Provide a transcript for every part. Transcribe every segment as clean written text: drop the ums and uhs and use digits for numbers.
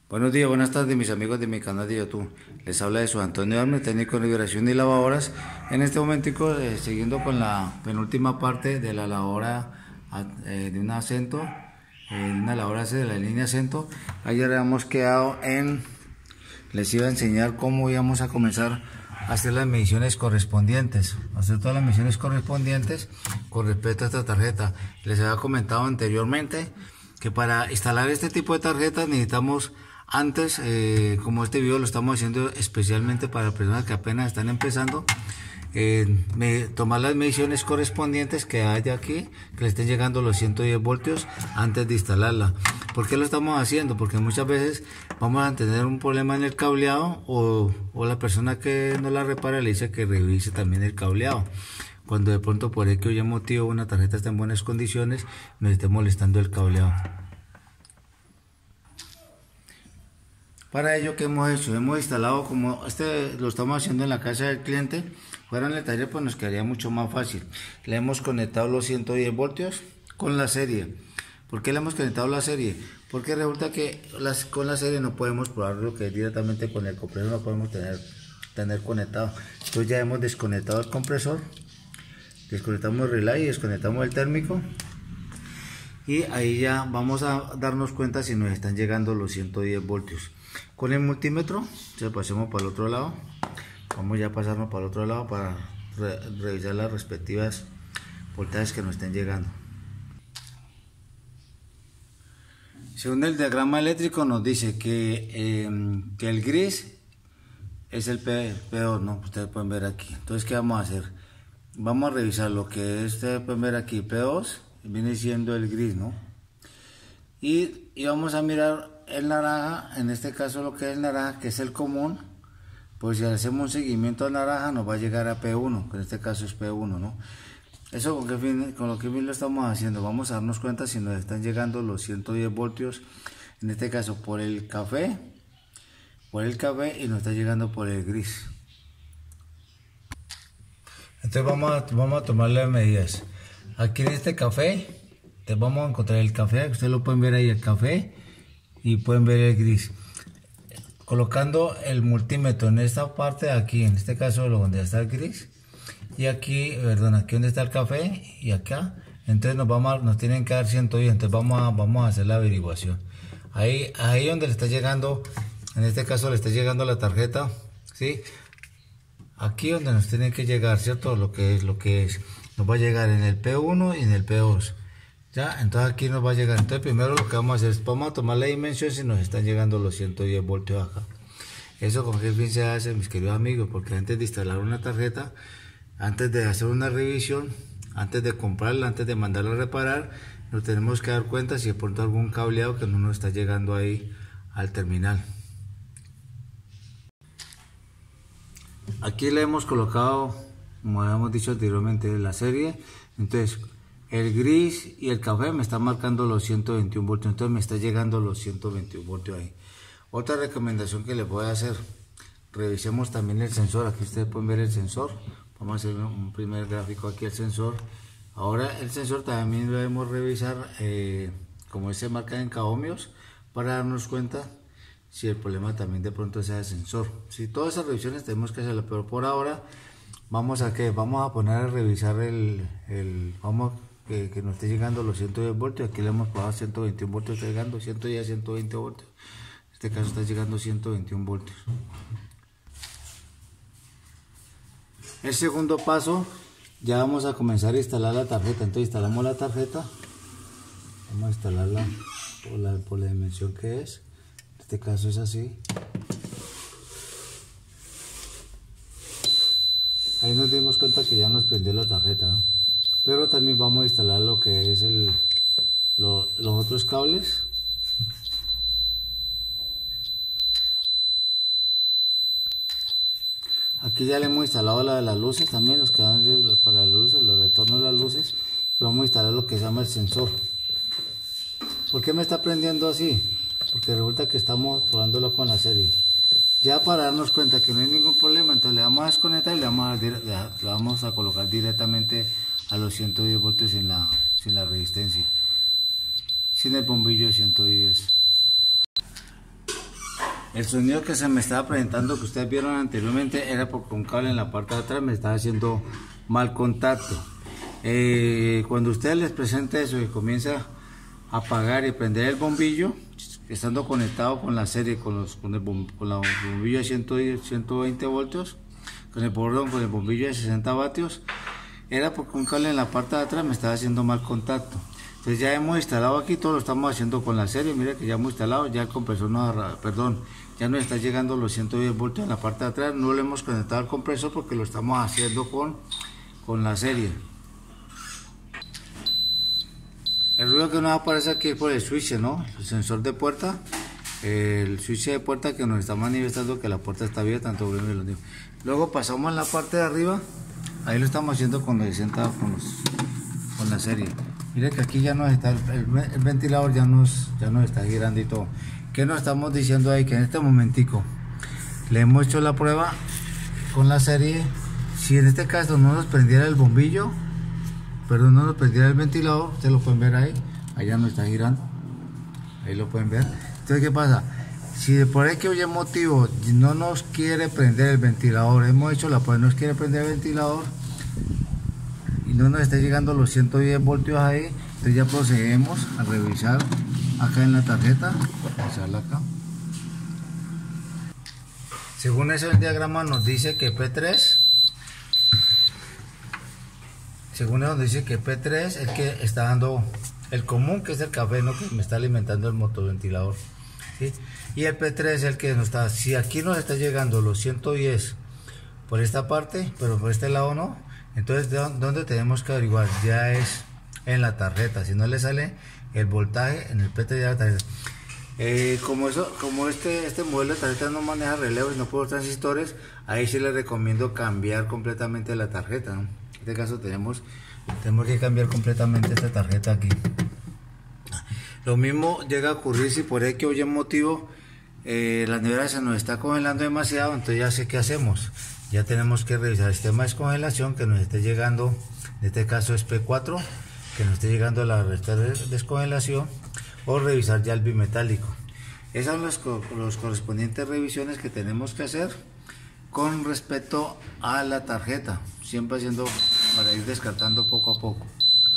Buenos días, buenas tardes mis amigos de mi canal de YouTube. Les habla de su Antonio Arme, técnico de liberación y lavadoras. En este momentico, siguiendo con la penúltima parte de la lavadora de un acento, de una lavadora de la línea acento. Ayer habíamos quedado en, les iba a enseñar cómo íbamos a comenzar a hacer las mediciones correspondientes, hacer todas las mediciones correspondientes con respecto a esta tarjeta. Les había comentado anteriormente que para instalar este tipo de tarjetas necesitamos antes, como este video lo estamos haciendo especialmente para personas que apenas están empezando, tomar las mediciones correspondientes que haya aquí, que le estén llegando los 110 voltios antes de instalarla. ¿Por qué lo estamos haciendo? Porque muchas veces vamos a tener un problema en el cableado o la persona que nos la repara le dice que revise también el cableado. Cuando de pronto por X motivo una tarjeta está en buenas condiciones, nos esté molestando el cableado. Para ello, ¿qué hemos hecho? Hemos instalado, como lo estamos haciendo en la casa del cliente, fuera en el taller, pues nos quedaría mucho más fácil. Le hemos conectado los 110 voltios con la serie. ¿Por qué le hemos conectado la serie? Porque resulta que con la serie no podemos probar lo que es directamente con el compresor, no podemos tener conectado. Entonces ya hemos desconectado el compresor, desconectamos el relay y desconectamos el térmico. Y ahí ya vamos a darnos cuenta si nos están llegando los 110 voltios. Con el multímetro, ya pasemos para el otro lado. Vamos ya a pasarnos para el otro lado para revisar las respectivas voltajes que nos estén llegando. Según el diagrama eléctrico nos dice que el gris es el P2, ¿no? Ustedes pueden ver aquí. Entonces, ¿qué vamos a hacer? Vamos a revisar lo que ustedes pueden ver aquí, P2, viene siendo el gris, ¿no? Y vamos a mirar el naranja, en este caso lo que es el naranja, que es el común. Pues si hacemos un seguimiento al naranja nos va a llegar a P1, que en este caso es P1, ¿no? Eso con lo que fin lo estamos haciendo. Vamos a darnos cuenta si nos están llegando los 110 voltios, en este caso por el café y nos está llegando por el gris. Entonces vamos a tomar las medidas. Aquí en este café, vamos a encontrar el café, ustedes lo pueden ver ahí, el café, y pueden ver el gris. Colocando el multímetro en esta parte de aquí, en este caso donde está el gris, y aquí, perdón, aquí donde está el café, y acá, entonces nos tienen que dar 110, entonces vamos a hacer la averiguación. Ahí donde le está llegando, en este caso le está llegando la tarjeta, ¿sí? Aquí donde nos tiene que llegar, ¿cierto? Lo que es, nos va a llegar en el P1 y en el P2. Ya, entonces aquí nos va a llegar. Entonces primero lo que vamos a hacer es, vamos a tomar la dimensión si nos están llegando los 110 voltios acá. Eso con qué fin se hace, mis queridos amigos, porque antes de instalar una tarjeta, antes de hacer una revisión, antes de comprarla, antes de mandarla a reparar, nos tenemos que dar cuenta si de pronto algún cableado que no nos está llegando ahí al terminal. Aquí le hemos colocado, como habíamos dicho anteriormente, la serie. Entonces el gris y el café me están marcando los 121 voltios, entonces me está llegando los 121 voltios ahí. Otra recomendación que les voy a hacer, revisemos también el sensor. Aquí ustedes pueden ver el sensor. Vamos a hacer un primer gráfico aquí, el sensor. Ahora el sensor también lo debemos revisar, como se marca en ohmios, para darnos cuenta si el problema también de pronto sea el sensor. Si todas esas revisiones tenemos que hacerlo, pero por ahora vamos a poner a revisar que nos esté llegando los 110 voltios. Aquí le hemos pagado 121 voltios, está llegando 110, 120 voltios. En este caso está llegando 121 voltios. El segundo paso, ya vamos a comenzar a instalar la tarjeta. Entonces instalamos la tarjeta, vamos a instalarla por la dimensión que es. En este caso es así. Ahí nos dimos cuenta que ya nos prendió la tarjeta, ¿no? Pero también vamos a instalar lo que es los otros cables. Aquí ya le hemos instalado la de las luces también, los que van para las luces, los retornos de las luces. Y vamos a instalar lo que se llama el sensor. ¿Por qué me está prendiendo así? Porque resulta que estamos probándolo con la serie. Ya para darnos cuenta que no hay ningún problema, entonces le vamos a desconectar y le vamos a colocar directamente a los 110 voltios sin la resistencia, sin el bombillo de 110. El sonido que se me estaba presentando, que ustedes vieron anteriormente, era porque un cable en la parte de atrás me estaba haciendo mal contacto. Cuando ustedes les presente eso y comienza a apagar y prender el bombillo, estando conectado con la serie, con el bombillo de 120 voltios, con el bombillo de 60 vatios, era porque un cable en la parte de atrás me estaba haciendo mal contacto. Entonces ya hemos instalado aquí, todo lo estamos haciendo con la serie. Mira que ya hemos instalado, ya el compresor ya nos está llegando los 110 voltios en la parte de atrás. No lo hemos conectado al compresor porque lo estamos haciendo con la serie. El ruido que nos aparece aquí es por el switch, ¿no? El sensor de puerta, el switch de puerta que nos está manifestando que la puerta está abierta, tanto bueno y lo digo. Luego pasamos en la parte de arriba, ahí lo estamos haciendo con la serie. Mire que aquí ya nos está el ventilador, ya nos está girando y todo. ¿Qué nos estamos diciendo ahí? Que en este momentico le hemos hecho la prueba con la serie. Si en este caso no nos prendiera el bombillo, no nos prendiera el ventilador, ustedes lo pueden ver ahí, allá nos está girando, ahí lo pueden ver. Entonces, ¿qué pasa? Si por X motivo no nos quiere prender el ventilador, hemos hecho la prueba, no nos quiere prender el ventilador y no nos está llegando los 110 voltios ahí, entonces ya procedemos a revisar acá en la tarjeta, revisarla acá. Según eso, el diagrama nos dice que P3, según eso dice que P3 es el que está dando el común, que es el café, ¿no? Que me está alimentando el motoventilador, ¿sí? Y el P3 es el que nos está, si aquí nos está llegando los 110 por esta parte, pero por este lado no, entonces ¿dónde tenemos que averiguar? Ya es en la tarjeta. Si no le sale el voltaje en el P3 de la tarjeta. Como este modelo de tarjeta no maneja relevos y no puede transistores, ahí sí les recomiendo cambiar completamente la tarjeta, ¿no? En este caso tenemos que cambiar completamente esta tarjeta aquí. Lo mismo llega a ocurrir si por X o Y motivo la nevera se nos está congelando demasiado, entonces ya sé qué hacemos. Ya tenemos que revisar el sistema de descongelación que nos esté llegando, en este caso es P4, que nos esté llegando la respuesta de descongelación, o revisar ya el bimetálico. Esas son los correspondientes revisiones que tenemos que hacer con respecto a la tarjeta, siempre haciendo para ir descartando poco a poco.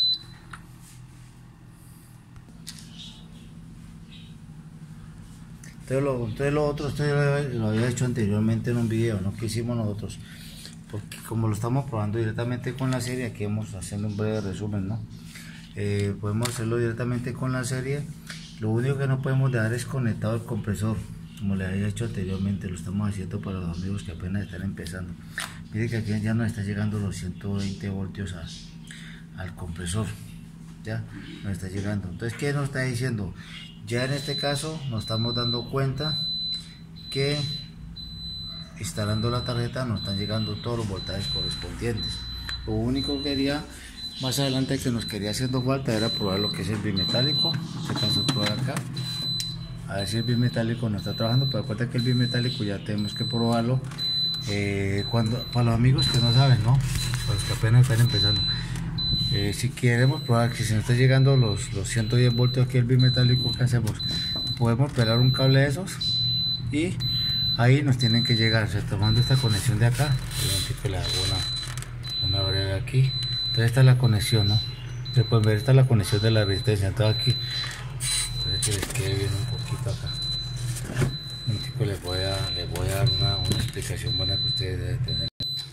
Entonces lo otro lo había hecho anteriormente en un video, ¿no? Que hicimos nosotros, porque como lo estamos probando directamente con la serie, aquí vamos haciendo un breve resumen, ¿no? Podemos hacerlo directamente con la serie. Lo único que no podemos dejar es conectado el compresor, como le había hecho anteriormente. Lo estamos haciendo para los amigos que apenas están empezando. Mire que aquí ya nos está llegando los 120 voltios al compresor, ya nos está llegando. Entonces, ¿qué nos está diciendo? Ya en este caso nos estamos dando cuenta que instalando la tarjeta nos están llegando todos los voltajes correspondientes. Lo único que quería más adelante que nos quería haciendo falta era probar lo que es el bimetálico. En este caso probar acá, a ver si el bimetálico no está trabajando, pero acuérdate que el bimetálico ya tenemos que probarlo para los amigos que no saben, ¿no? Para los que apenas están empezando. Si queremos probar que si nos está llegando los 110 voltios aquí el bimetálico, ¿qué hacemos? Podemos pelar un cable de esos y ahí nos tienen que llegar, o sea, tomando esta conexión de acá. Le hago una breve aquí. Entonces esta es la conexión, ¿no? Se pueden ver, esta es la conexión de la resistencia. Entonces aquí, entonces que les quede bien un poquito acá. Les voy a dar una explicación buena que ustedes deben tener.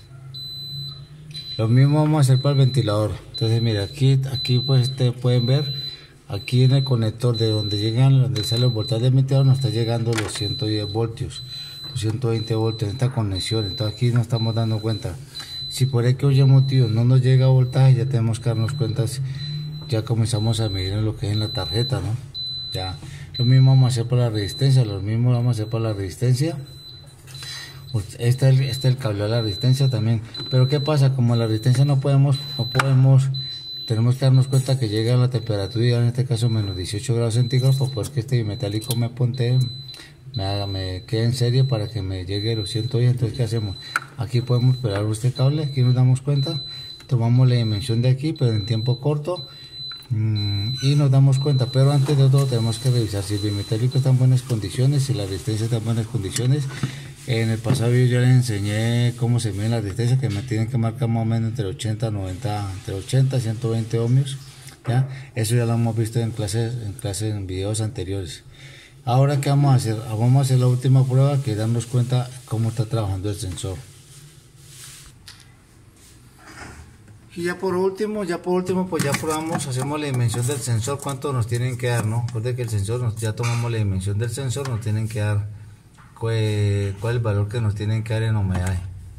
Lo mismo vamos a hacer para el ventilador. Entonces mira, aquí pues ustedes pueden ver, aquí en el conector de donde sale el voltaje del ventilador nos está llegando los 110 voltios, los 120 voltios en esta conexión. Entonces aquí nos estamos dando cuenta. Si por X o Y motivo no nos llega voltaje, ya tenemos que darnos cuenta, ya comenzamos a medir lo que es en la tarjeta, ¿no? Ya, lo mismo vamos a hacer para la resistencia, Este es el cable de la resistencia también. Pero ¿qué pasa? Como la resistencia no podemos, tenemos que darnos cuenta que llega a la temperatura, en este caso menos 18 grados centígrados, para poder que este bimetálico me quede en serie para que me llegue los 110. Entonces, ¿qué hacemos? Aquí podemos pegar este cable, aquí nos damos cuenta, tomamos la dimensión de aquí, pero en tiempo corto, Y nos damos cuenta, pero antes de todo tenemos que revisar si el bimetálico está en buenas condiciones, si la resistencia está en buenas condiciones. En el pasado video yo les enseñé cómo se mide la resistencia, que me tienen que marcar más o menos entre 80 90, entre 80 y 120 ohmios. ¿Ya? Eso ya lo hemos visto en videos anteriores. Ahora, ¿qué vamos a hacer? Vamos a hacer la última prueba, que es darnos cuenta cómo está trabajando el sensor. Y ya por último, pues ya probamos, hacemos la dimensión del sensor, cuánto nos tienen que dar, ¿no? Recuerden que el sensor, ya tomamos la dimensión del sensor, nos tienen que dar cuál es el valor que nos tienen que dar en ohmiaje.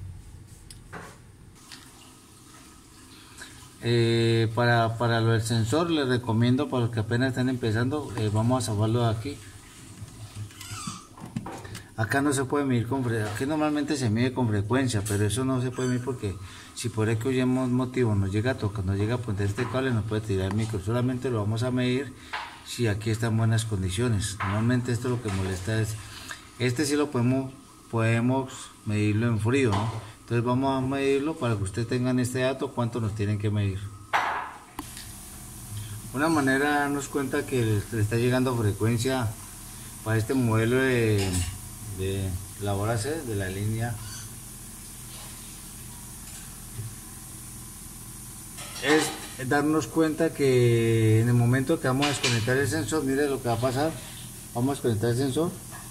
Para lo del sensor les recomiendo, para los que apenas están empezando, vamos a salvarlo de aquí. Acá no se puede medir con frecuencia, aquí normalmente se mide con frecuencia, pero eso no se puede medir porque si por X motivo nos llega a tocar, nos llega a poner este cable, nos puede tirar el micro. Solamente lo vamos a medir si aquí está en buenas condiciones. Normalmente esto lo que molesta es, este sí lo podemos medirlo en frío, ¿no? Entonces vamos a medirlo para que ustedes tengan este dato, cuánto nos tienen que medir. Una manera de darnos cuenta que le está llegando frecuencia para este modelo de la hora C, de la línea, es darnos cuenta que en el momento que vamos a desconectar el sensor, mire lo que va a pasar. Vamos a desconectar el sensor.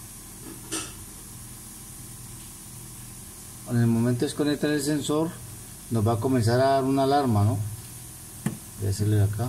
En el momento de desconectar el sensor nos va a comenzar a dar una alarma, ¿no? Voy a hacerle acá.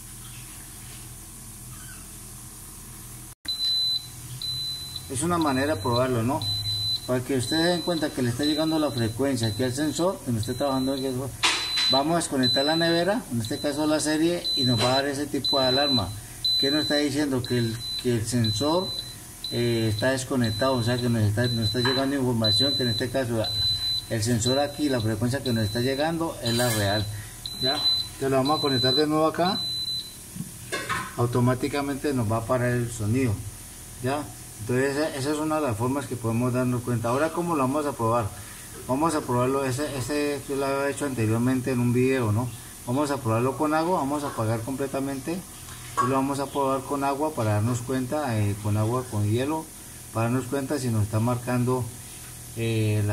Es una manera de probarlo, ¿no? Para que ustedes den cuenta que le está llegando la frecuencia aquí al sensor, que no esté trabajando. Vamos a desconectar la nevera, en este caso la serie, y nos va a dar ese tipo de alarma. ¿Qué nos está diciendo? Que el sensor está desconectado, o sea que nos está llegando información, que en este caso el sensor aquí, la frecuencia que nos está llegando es la real. ¿Ya? Entonces lo vamos a conectar de nuevo acá, automáticamente nos va a parar el sonido. ¿Ya? Entonces esa es una de las formas que podemos darnos cuenta. Ahora, ¿cómo lo vamos a probar? Vamos a probarlo, yo lo había hecho anteriormente en un video, ¿no? Vamos a probarlo con agua, vamos a apagar completamente y lo vamos a probar con agua para darnos cuenta, con agua, con hielo, para darnos cuenta si nos está marcando el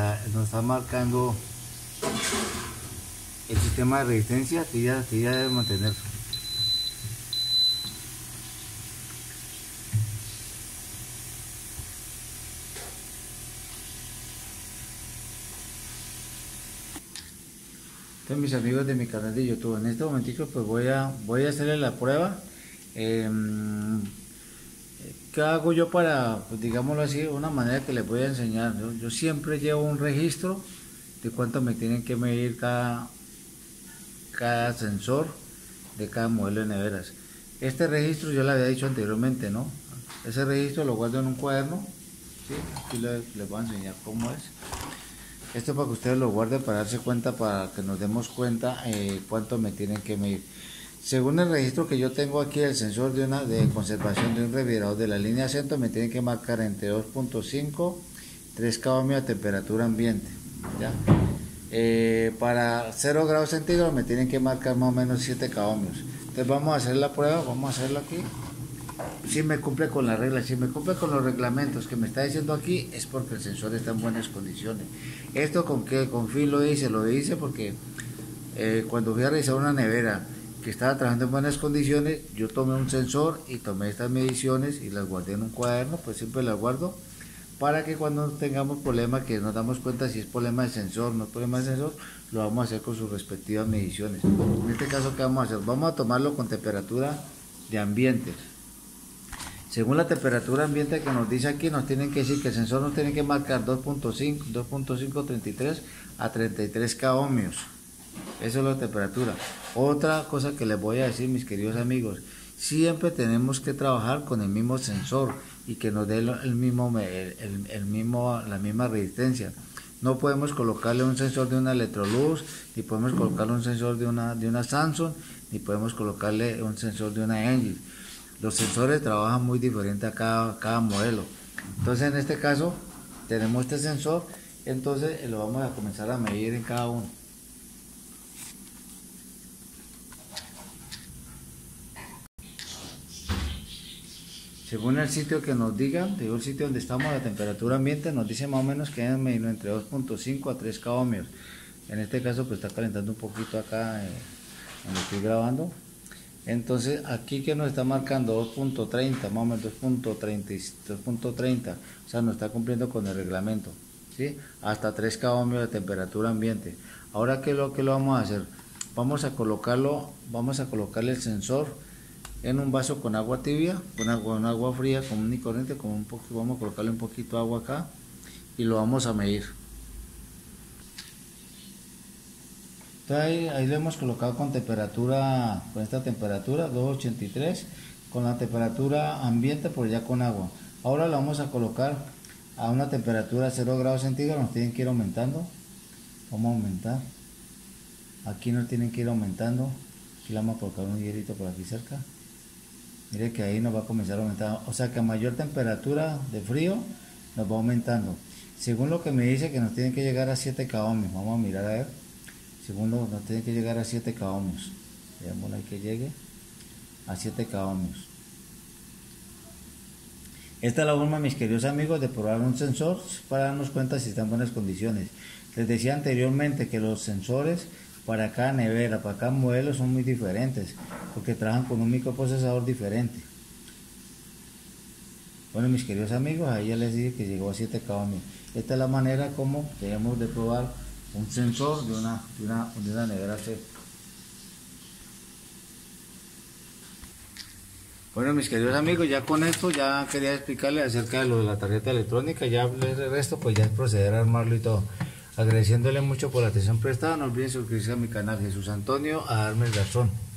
sistema de resistencia que ya debe mantenerse. Entonces, mis amigos de mi canal de YouTube, en este momentico pues voy a hacerle la prueba. ¿Qué hago yo para, pues digámoslo así, una manera que les voy a enseñar? Yo siempre llevo un registro de cuánto me tienen que medir cada sensor de cada modelo de neveras. Este registro yo le había dicho anteriormente, ¿no? Ese registro lo guardo en un cuaderno, ¿sí? Aquí les voy a enseñar cómo es. Esto para que ustedes lo guarden, para darse cuenta, para que nos demos cuenta cuánto me tienen que medir. Según el registro que yo tengo aquí, el sensor de conservación de un refrigerador de la línea Centro me tiene que marcar entre 2.5 3 ohmios a temperatura ambiente. ¿Ya? Para 0 grados centígrados me tienen que marcar más o menos 7 ohmios. Entonces vamos a hacer la prueba, vamos a hacerlo aquí. Si me cumple con las reglas, si me cumple con los reglamentos que me está diciendo aquí, es porque el sensor está en buenas condiciones. ¿Esto con qué? Con fin lo hice porque cuando fui a realizar una nevera que estaba trabajando en buenas condiciones, yo tomé un sensor y tomé estas mediciones y las guardé en un cuaderno, pues siempre las guardo, para que cuando tengamos problemas, que nos damos cuenta si es problema del sensor, no es problema del sensor, lo vamos a hacer con sus respectivas mediciones. En este caso, ¿qué vamos a hacer? Vamos a tomarlo con temperatura de ambiente. Según la temperatura ambiente que nos dice aquí, nos tienen que decir que el sensor nos tiene que marcar 2.533 a 33 ohmios. Eso es la temperatura. Otra cosa que les voy a decir, mis queridos amigos, siempre tenemos que trabajar con el mismo sensor y que nos dé la misma resistencia. No podemos colocarle un sensor de una Electrolux, ni podemos colocarle un sensor de una Samsung, ni podemos colocarle un sensor de una Engie. Los sensores trabajan muy diferente a cada modelo. Entonces, en este caso, tenemos este sensor, entonces lo vamos a comenzar a medir en cada uno. Según el sitio que nos diga, digo el sitio donde estamos, la temperatura ambiente nos dice más o menos que es entre 2.5 a 3 K ohmios. En este caso pues está calentando un poquito acá donde estoy grabando. Entonces aquí que nos está marcando 2.30, más o menos 2.30, o sea nos está cumpliendo con el reglamento, ¿sí? Hasta 3 K ohmios de temperatura ambiente. Ahora ¿qué es lo que lo vamos a hacer? Vamos a colocarle el sensor en un vaso con agua tibia, con agua fría común y corriente, vamos a colocarle un poquito de agua acá y lo vamos a medir. Entonces ahí lo hemos colocado con temperatura, con esta temperatura 283, con la temperatura ambiente por ya con agua. Ahora lo vamos a colocar a una temperatura de 0 grados centígrados, nos tienen que ir aumentando. Vamos a aumentar, aquí nos tienen que ir aumentando, aquí le vamos a colocar un hielito por aquí cerca. Mire que ahí nos va a comenzar a aumentar, o sea que a mayor temperatura de frío nos va aumentando. Según lo que me dice que nos tienen que llegar a 7 K ohmios, vamos a mirar a ver. Según nos tienen que llegar a 7 K ohmios. Veamos ahí que llegue a 7 K ohmios. Esta es la forma, mis queridos amigos, de probar un sensor para darnos cuenta si está en buenas condiciones. Les decía anteriormente que los sensores para cada nevera, para cada modelo son muy diferentes, porque trabajan con un microprocesador diferente. Bueno, mis queridos amigos, ahí ya les dije que llegó a 7 K ohmios. Esta es la manera como debemos de probar un sensor de una nevera C. Bueno, mis queridos amigos, ya con esto ya quería explicarles acerca de lo de la tarjeta electrónica. Ya el resto pues ya es proceder a armarlo y todo. Agradeciéndole mucho por la atención prestada. No olviden suscribirse a mi canal Jesús Antonio Adarme el Garzón.